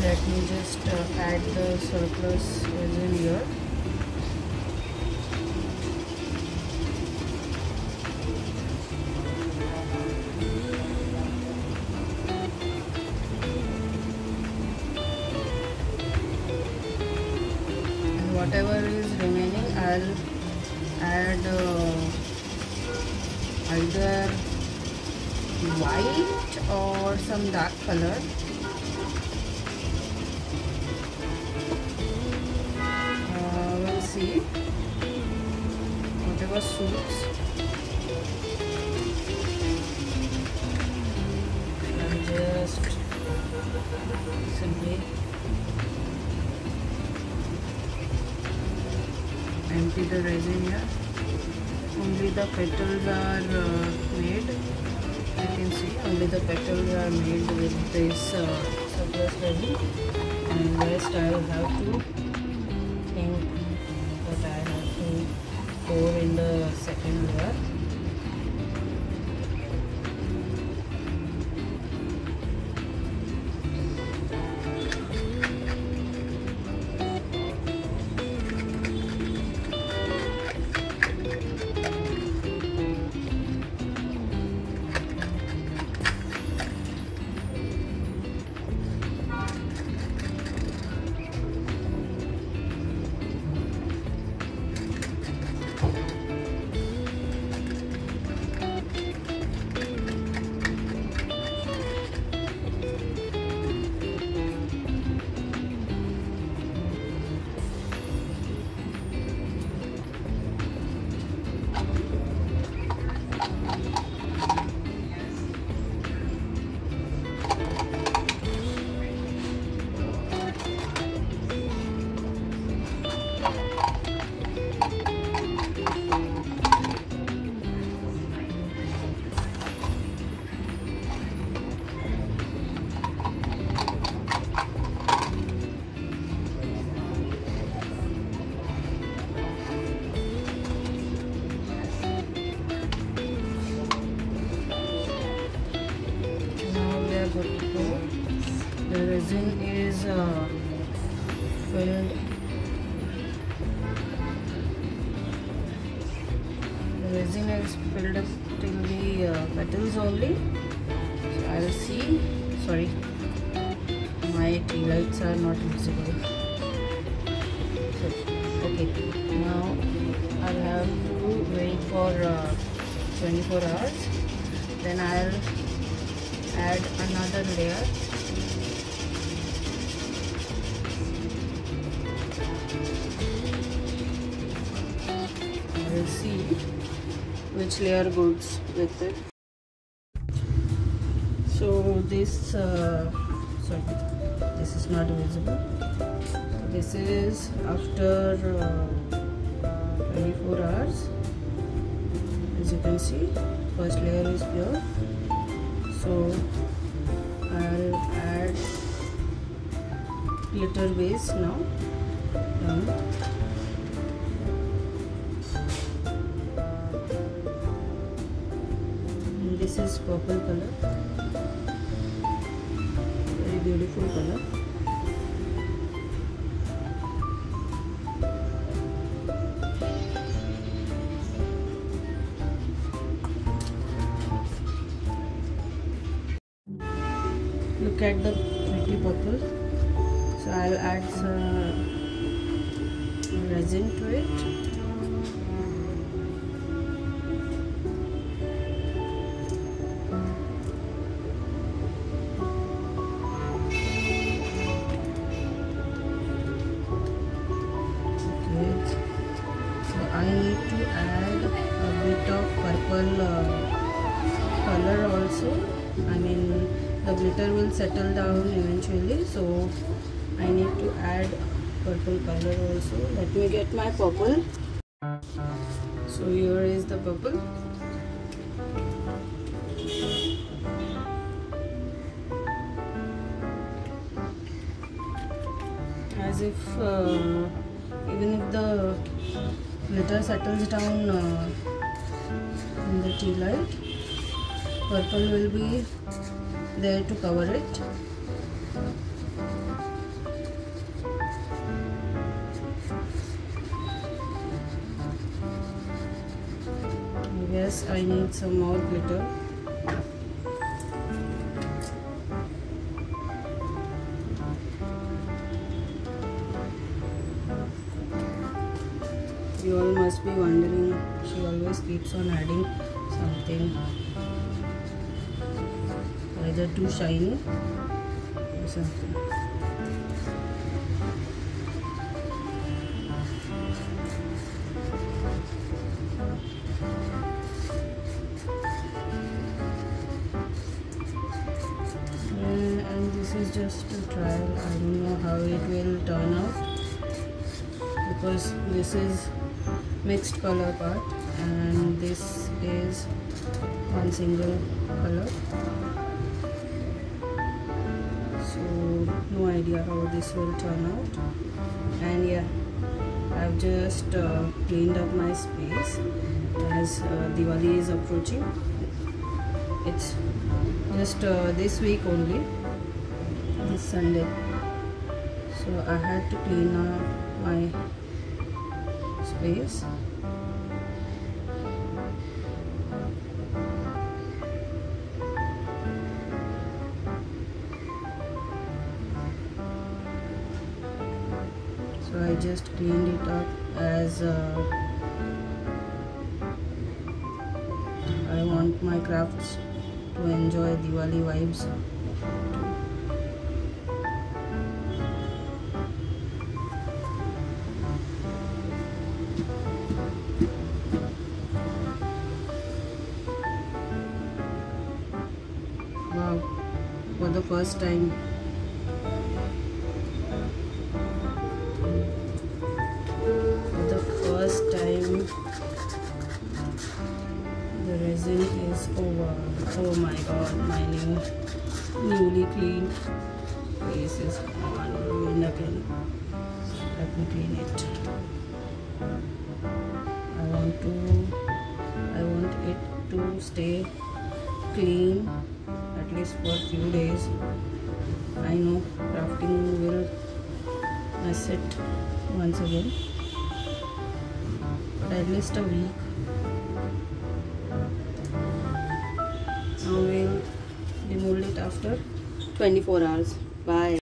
let me just add the surplus resin here. And whatever is remaining, I'll add either white or some dark color. We'll see, whatever suits. And just simply empty the resin here. Only the petals are made. You can see only the petals are made with this surplus resin, and rest I will have to think that I have to pour in the second layer. The resin is filled. The resin is filled up till the petals only. So I will see. Sorry, my tea lights are not visible. So, okay, now I'll have to wait for 24 hours. Then I'll add another layer. We'll see which layer goes with it. So this sorry, this is not visible. This is after 24 hours. As you can see, first layer is pure. So I'll add glitter base now. And this is purple color, very beautiful color. Look at the pretty purple. So I'll add some resin to it. I need to add a bit of purple color also. I mean, the glitter will settle down eventually, so I need to add purple color also. Let me get my purple. So here is the purple. As if even if the glitter settles down in the tea light, purple will be there to cover it. this I need some more glitter. You all must be wondering, she always keeps on adding something either too shiny or something. And this is just a trial. I don't know how it will turn out because this is mixed color part and this is one single color, so no idea how this will turn out. And yeah, I've just cleaned up my space as Diwali is approaching. It's just this week only, this Sunday, so I had to clean up my space. So I just cleaned it up as I want my crafts to enjoy Diwali vibes. Wow, for the first time. The resin is over. Oh my god, my newly cleaned face is on ruined again. Let me clean it. I want it to stay clean at least for a few days. I know crafting will mess it once again, but at least a week. Now we'll demold it after 24 hours. Bye.